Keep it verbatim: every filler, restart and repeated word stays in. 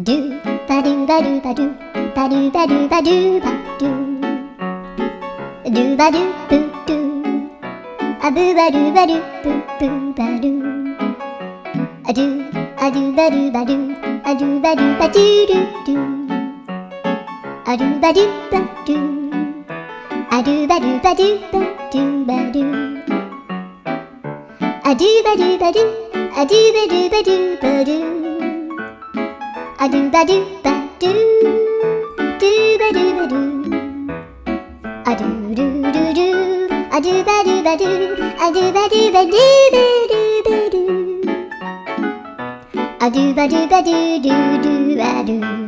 ドゥバドゥバドゥバドゥバドゥバドゥバドゥバドゥドゥバドゥブドゥアブバドゥバドゥブブバドゥアドゥアドゥバドゥバドゥアドゥバドゥバドゥドゥドゥアドゥバドゥバドゥアドゥバドゥバドゥバドゥバドゥアドゥバドゥバドゥアドゥバドゥバドゥバドゥアドゥバドゥバドゥドゥバドゥバドゥアドゥドゥドゥドゥアドゥバドゥバドゥアドゥバドゥバドゥバドゥバドゥアドゥバドゥバドゥドゥドゥバドゥ